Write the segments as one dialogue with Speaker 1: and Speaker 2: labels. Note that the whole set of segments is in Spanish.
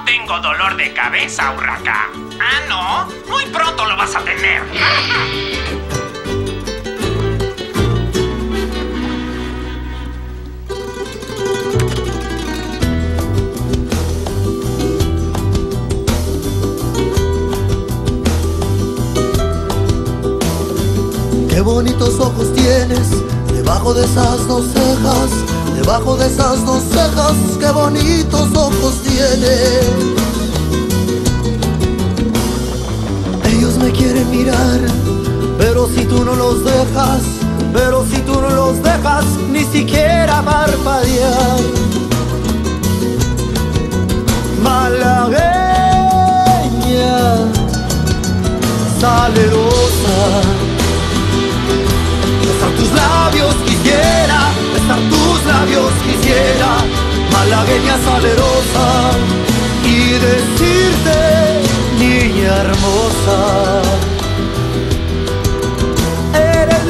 Speaker 1: No tengo dolor de cabeza, Urraca. Ah, ¿no? Muy pronto lo vas a tener.
Speaker 2: Qué bonitos ojos tienes, debajo de esas dos cejas, debajo de esas dos cejas, qué bonitos ojos tienes. Ellos me quieren mirar, pero si tú no los dejas, pero si tú no los dejas, ni siquiera parpadear. Malagueña, salerosa, besar tus labios quisiera, besar tus labios quisiera, malagueña salerosa, y decirte, niña hermosa, eres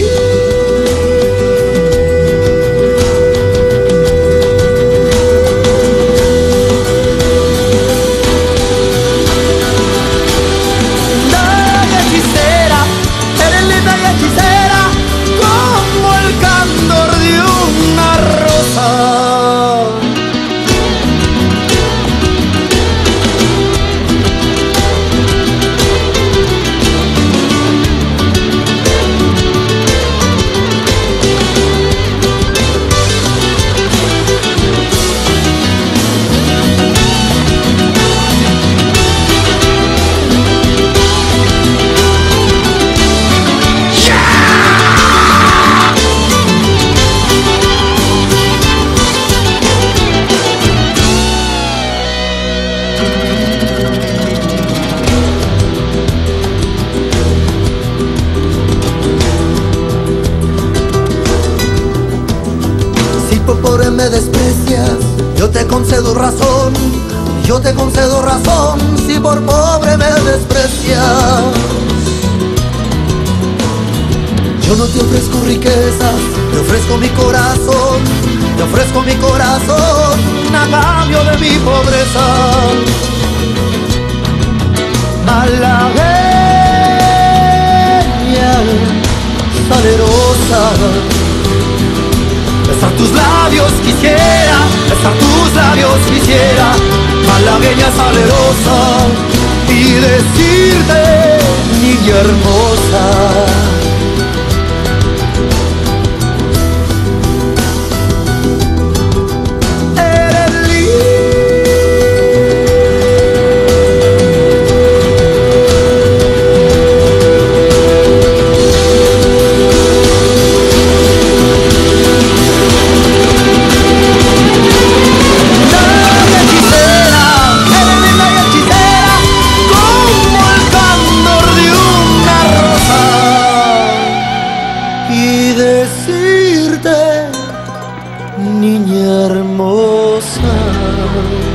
Speaker 2: me desprecias, yo te concedo razón, yo te concedo razón, si por pobre me desprecias. Yo no te ofrezco riquezas, te ofrezco mi corazón, te ofrezco mi corazón, a cambio de mi pobreza. Malagueña, salerosa, besar tus labios quisiera, besar tus labios quisiera, malagueña salerosa, y decirte, niña hermosa, decirte, niña hermosa.